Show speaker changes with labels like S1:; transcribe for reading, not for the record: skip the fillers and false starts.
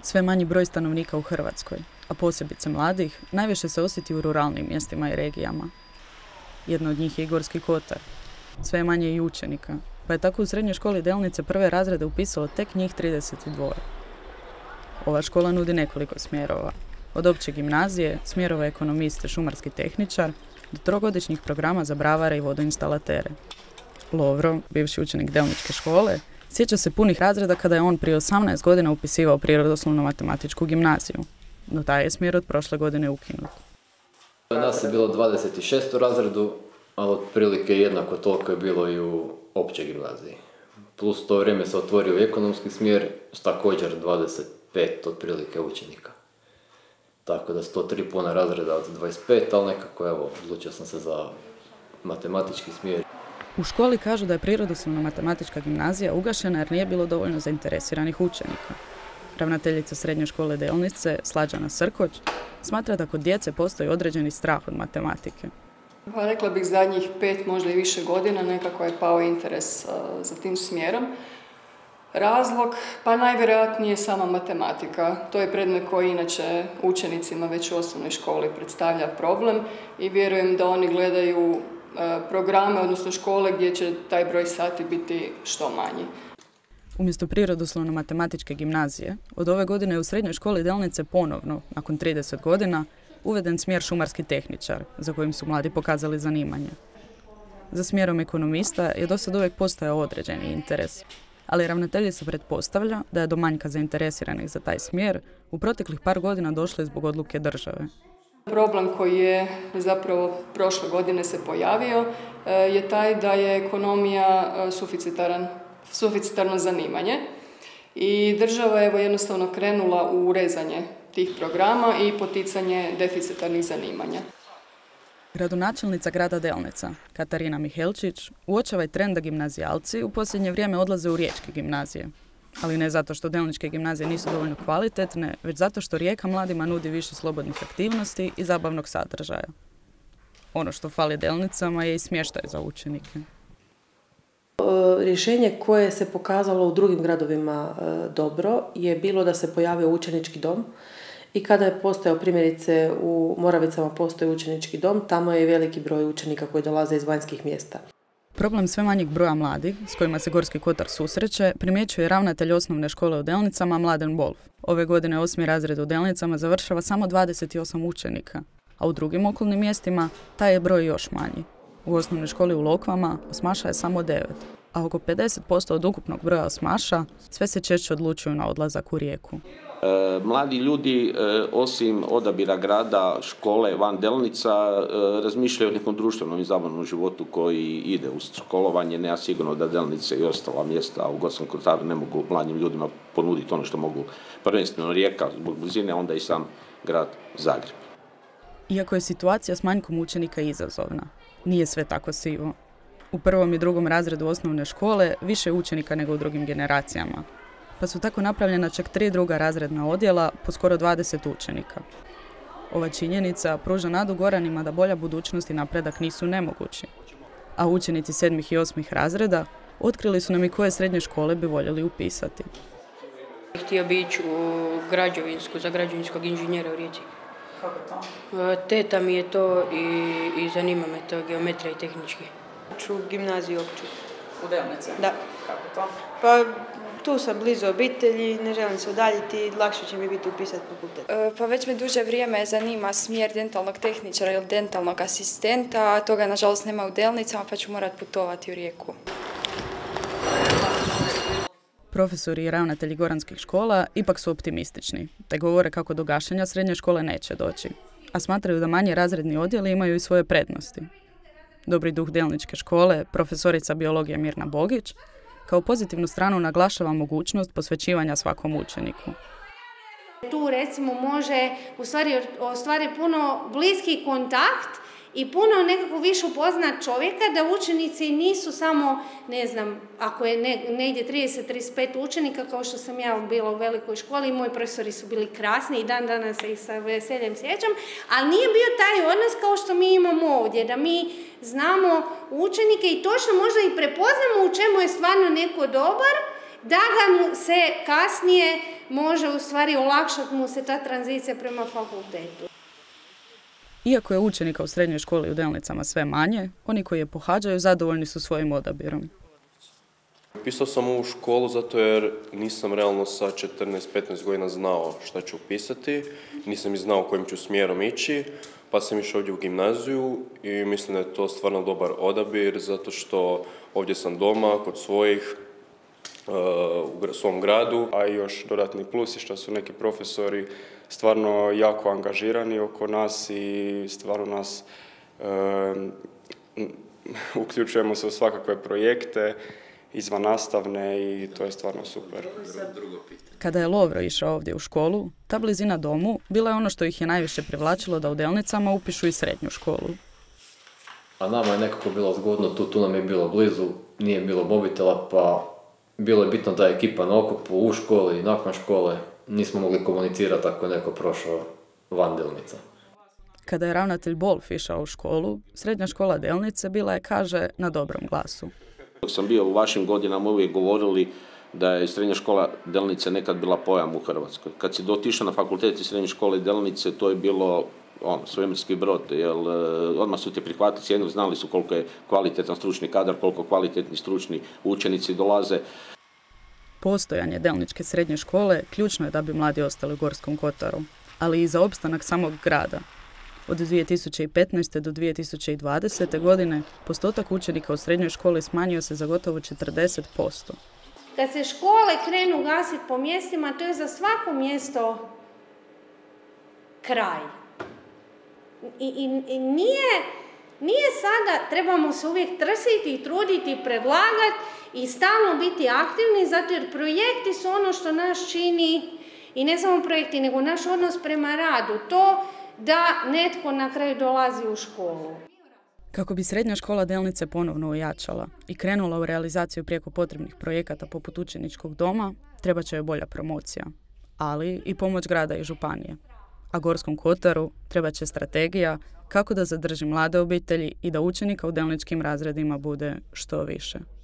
S1: Sve manji broj stanovnika u Hrvatskoj, a posebice mladih, najviše se osjeti u ruralnim mjestima i regijama. Jedno od njih je i Gorski kotar. Sve je manje i učenika, pa je tako u srednjoj školi Delnice prve razrede upisalo tek njih 32. Ova škola nudi nekoliko smjerova. Od opće gimnazije, smjerova ekonomiste, šumarski tehničar, do trogodišnjih programa za bravare i vodoinstalatere. Lovro, bivši učenik Delničke škole, sjeća se punih razreda kada je on prije 18 godina upisivao prirodoslovno-matematičku gimnaziju. No taj je smjer od prošle godine ukinut.
S2: Nas je bilo 26 u razredu, ali otprilike jednako toliko je bilo i u općoj gimnaziji. Plus to vrijeme se otvorio i ekonomski smjer s također 25 otprilike učenika. Tako da 103 puna razreda od 25, ali nekako evo, odlučio sam se za matematički smjer.
S1: U školi kažu da je prirodoslovno-matematička gimnazija ugašena jer nije bilo dovoljno zainteresiranih učenika. Ravnateljica srednje škole Delnice, Slađana Srkoć, smatra da kod djece postoji određeni strah od matematike.
S3: Pa rekla bih zadnjih 5, možda i više godina nekako je pao interes za tim smjerom. Razlog, pa najvjerojatnije sama matematika. To je predmet koji inače učenicima već u osnovnoj školi predstavlja problem i vjerujem da oni gledaju programe, odnosno škole gdje će taj broj sati biti što manji.
S1: Umjesto prirodoslovno-matematičke gimnazije, od ove godine je u srednjoj školi Delnice ponovno, nakon 30 godina, uveden smjer šumarski tehničar, za kojim su mladi pokazali zanimanje. Za smjerom ekonomista je do sad uvijek postojao određeni interes, ali ravnateljica pretpostavlja da je do manjka zainteresiranih za taj smjer u proteklih par godina došlo zbog odluke države.
S3: Problem koji je zapravo prošle godine se pojavio je taj da je ekonomija suficitarno zanimanje i država je jednostavno krenula u rezanje tih programa i poticanje deficitarnih zanimanja.
S1: Gradonačelnica grada Delnica, Katarina Mihelčić, uočava i trend da gimnazijalci u posljednje vrijeme odlaze u riječke gimnazije. Ali ne zato što delničke gimnazije nisu dovoljno kvalitetne, već zato što Rijeka mladima nudi više slobodnih aktivnosti i zabavnog sadržaja. Ono što fali Delnicama je i smještaj za učenike.
S4: Rješenje koje se pokazalo u drugim gradovima dobro je bilo da se pojavio učenički dom i kada je postojao, primjerice u Moravicama postoji učenički dom, tamo je veliki broj učenika koji dolaze iz vanjskih mjesta.
S1: Problem sve manjeg broja mladih, s kojima se Gorski kotar susreće, primjećuje ravnatelj osnovne škole u Delnicama Mladen Wolf. Ove godine 8. razred u Delnicama završava samo 28 učenika, a u drugim okolnim mjestima taj je broj još manji. U osnovnoj školi u Lokvama osmaša je samo 9, a oko 50% od ukupnog broja osmaša sve se češće odlučuju na odlazak u Rijeku.
S5: Mladi ljudi, osim odabira grada, škole, van Delnica, razmišljaju o nekom društvenom i zabavnom životu koji ide uz školovanje. Ne, ja sigurno da Delnice i ostala mjesta u Gorskom kotaru ne mogu mladim ljudima ponuditi ono što mogu prvenstveno Rijeka zbog blizine, onda i sam grad Zagreb.
S1: Iako je situacija s manjkom učenika izazovna, nije sve tako sivo. U 1. i 2. razredu osnovne škole više učenika nego u drugim generacijama, pa su tako napravljena čak 3 druga razredna odjela po skoro 20 učenika. Ova činjenica pruža nadu Goranima da bolja budućnost i napredak nisu nemogući. A učenici 7. i 8. razreda otkrili su nam i koje srednje škole bi voljeli upisati.
S6: Htio bi ići u građevinsku, za građevinskog inženjera u Rijeci.
S1: Kako to?
S6: Teta mi je to i zanima me to, geometrija i tehnički.
S7: U gimnaziju opću.
S1: U Delnice?
S7: Da.
S1: Kako to?
S7: Pa tu sam blizu obitelji, ne želim se udaljiti, lakše će mi biti upisati fakultet.
S8: Pa već me duže vrijeme zanima smjer dentalnog tehničara ili dentalnog asistenta, a toga nažalost nema u Delnicama pa ću morati putovati u Rijeku.
S1: Profesori i ravnatelji goranskih škola ipak su optimistični, te govore kako do gašenja srednje škole neće doći, a smatraju da manji razredni odjeli imaju i svoje prednosti. Dobri duh Delničke škole, profesorica biologije Mirna Bogić, kao pozitivnu stranu naglašava mogućnost posvećivanja svakom učeniku.
S9: Tu recimo može ostvari puno bliski kontakt i puno nekako više upoznat čovjeka, da učenici nisu samo, ne znam, ako je negdje 30-35 učenika, kao što sam ja bila u velikoj školi, moji profesori su bili krasni i dan danas se ih sa veseljem sjećam, ali nije bio taj odnos kao što mi imamo ovdje, da mi znamo učenike i točno možda i prepoznamo u čemu je stvarno neko dobar, da ga mu se kasnije može u stvari olakšati mu se ta tranzicija prema fakultetu.
S1: Iako je učenika u srednjoj školi u Delnicama sve manje, oni koji je pohađaju zadovoljni su svojim odabirom.
S10: Upisao sam ovu školu zato jer nisam realno sa 14-15 godina znao šta ću upisati, nisam i znao kojim ću smjerom ići, pa sam išao ovdje u gimnaziju i mislim da je to stvarno dobar odabir zato što ovdje sam doma kod svojih, u svom gradu, a i još dodatni plus je što su neki profesori stvarno jako angažirani oko nas i stvarno nas uključujemo se u svakakve projekte izvannastavne i to je stvarno super.
S1: Kada je Lovro išao ovdje u školu, ta blizina domu bila je ono što ih je najviše privlačilo da u Delnicama upišu i srednju školu.
S2: A nama je nekako bilo zgodno, tu nam je bilo blizu, nije bilo mobitela, pa bilo je bitno da je ekipa na okupu u školi i nakon škole. Nismo mogli komunicirati ako je neko prošao van Delnica.
S1: Kada je ravnatelj Bolf išao u školu, srednja škola Delnice bila je, kaže, na dobrom glasu.
S5: Dok sam bio u vašim godinama uvijek govorili da je srednja škola Delnice nekad bila pojam u Hrvatskoj. Kad si dotišao na fakultet iz srednje škole Delnice, to je bilo svemirski brod, jer odmah su te prihvatili s jednog, znali su koliko je kvalitetan stručni kadar, koliko kvalitetni stručni učenici dolaze.
S1: Postojanje Delničke srednje škole ključno je da bi mladi ostali u Gorskom kotaru, ali i za opstanak samog grada. Od 2015. do 2020. godine postotak učenika u srednjoj školi smanjio se za gotovo 40%.
S9: Kad se škole krenu gasiti po mjestima, to je za svako mjesto kraj. I nije sada, trebamo se uvijek trsiti i truditi i predlagati i stalno biti aktivni, zato jer projekti su ono što nas čini, i ne samo projekti, nego naš odnos prema radu, to da netko na kraju dolazi u školu.
S1: Kako bi srednja škola Delnice ponovno ojačala i krenula u realizaciju prijeko potrebnih projekata poput učeničkog doma, treba će joj bolja promocija, ali i pomoć grada i županije. A Gorskom kotaru treba će strategija kako da zadrži mlade obitelji i da učenika u delničkim razredima bude što više.